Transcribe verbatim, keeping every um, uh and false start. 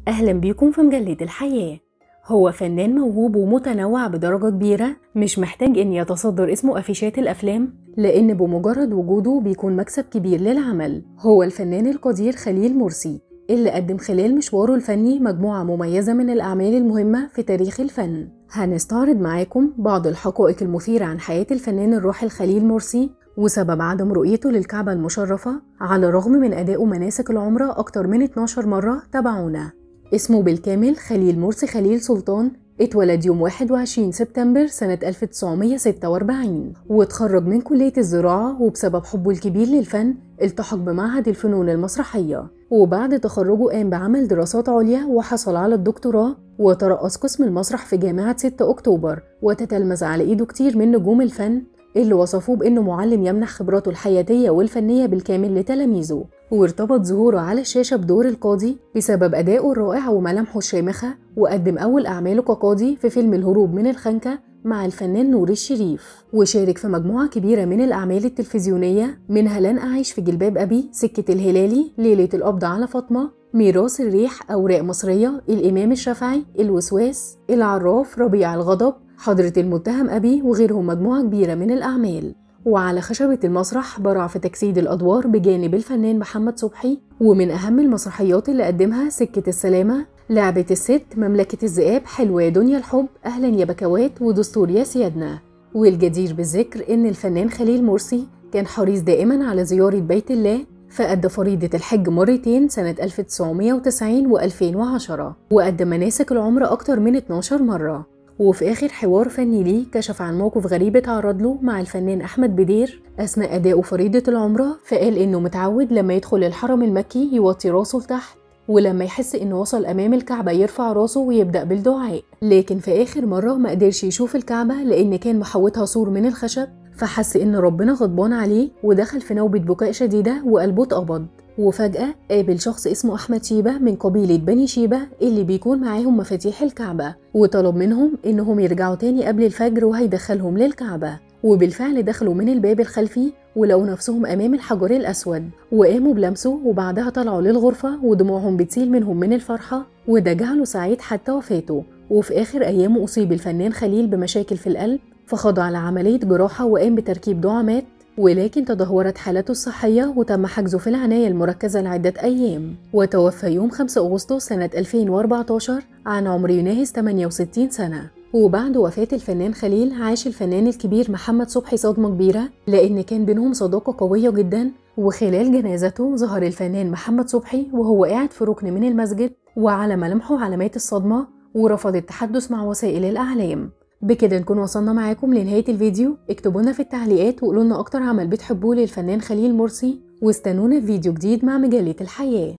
أهلا بيكم في مجلة الحياة. هو فنان موهوب ومتنوع بدرجة كبيرة، مش محتاج إن يتصدر اسمه أفيشات الأفلام، لأن بمجرد وجوده بيكون مكسب كبير للعمل. هو الفنان القدير خليل مرسي، اللي قدم خلال مشواره الفني مجموعة مميزة من الأعمال المهمة في تاريخ الفن. هنستعرض معاكم بعض الحقائق المثيرة عن حياة الفنان الراحل خليل مرسي وسبب عدم رؤيته للكعبة المشرفة على الرغم من أدائه مناسك العمرة أكتر من اتناشر مرة. تابعونا. اسمه بالكامل خليل مرسي خليل سلطان، اتولد يوم واحد وعشرين سبتمبر سنة ألف وتسعمية ستة وأربعين، واتخرج من كلية الزراعة، وبسبب حبه الكبير للفن التحق بمعهد الفنون المسرحية، وبعد تخرجه قام بعمل دراسات عليا وحصل على الدكتوراه، وترأس قسم المسرح في جامعة ستة أكتوبر، وتتلمذ على إيده كتير من نجوم الفن اللي وصفوه بأنه معلم يمنح خبراته الحياتية والفنية بالكامل لتلاميذه. وارتبط ظهوره على الشاشة بدور القاضي بسبب أدائه الرائع وملامحه الشامخة، وقدم أول أعماله كقاضي في فيلم الهروب من الخنكة مع الفنان نور الشريف، وشارك في مجموعة كبيرة من الأعمال التلفزيونية، منها لن أعيش في جلباب أبي، سكة الهلالي، ليلة القبض على فاطمة، ميراث الريح، أوراق مصرية، الإمام الشافعي، الوسواس، العراف، ربيع الغضب، حضرة المتهم أبي، وغيرهم مجموعة كبيرة من الأعمال. وعلى خشبة المسرح برع في تجسيد الأدوار بجانب الفنان محمد صبحي، ومن أهم المسرحيات اللي قدمها سكة السلامة، لعبة الست، مملكة الذئاب، حلوة يا دنيا الحب، أهلا يا بكوات، ودستور يا سيادنا. والجدير بالذكر إن الفنان خليل مرسي كان حريص دائما على زيارة بيت الله، فأدى فريضة الحج مرتين سنة ألف وتسعمية وتسعين وألفين وعشرة، وقدم مناسك العمرة أكتر من اتناشر مرة. وفي آخر حوار فني ليه كشف عن موقف غريب اتعرض له مع الفنان أحمد بدير أثناء أدائه فريضة العمرة، فقال إنه متعود لما يدخل الحرم المكي يوطي راسه لتحت، ولما يحس إنه وصل أمام الكعبة يرفع راسه ويبدأ بالدعاء، لكن في آخر مرة ما قدرش يشوف الكعبة لأن كان محوطها سور من الخشب، فحس إن ربنا غضبان عليه ودخل في نوبة بكاء شديدة وقلبه اتقبض. وفجأة قابل شخص اسمه أحمد شيبة من قبيلة بني شيبة اللي بيكون معاهم مفاتيح الكعبة، وطلب منهم إنهم يرجعوا تاني قبل الفجر وهيدخلهم للكعبة. وبالفعل دخلوا من الباب الخلفي ولقوا نفسهم أمام الحجر الأسود، وقاموا بلمسه، وبعدها طلعوا للغرفة ودموعهم بتسيل منهم من الفرحة، وده جعله سعيد حتى وفاته. وفي آخر أيامه أصيب الفنان خليل بمشاكل في القلب، فخضع لعملية جراحة وقام بتركيب دعامات، ولكن تدهورت حالته الصحية وتم حجزه في العناية المركزة لعدة أيام، وتوفى يوم خمسة أغسطس سنة ألفين وأربعتاشر عن عمر يناهز تمنية وستين سنة. وبعد وفاة الفنان خليل عاش الفنان الكبير محمد صبحي صدمة كبيرة، لأن كان بينهم صداقة قوية جدا. وخلال جنازته ظهر الفنان محمد صبحي وهو قاعد في ركن من المسجد، وعلى ملامحه علامات الصدمة، ورفض التحدث مع وسائل الإعلام. بكده نكون وصلنا معاكم لنهاية الفيديو. اكتبوا لنا في التعليقات وقولوا لنا أكتر عمل بتحبوه للفنان خليل مرسي، واستنونا في فيديو جديد مع مجلة الحياة.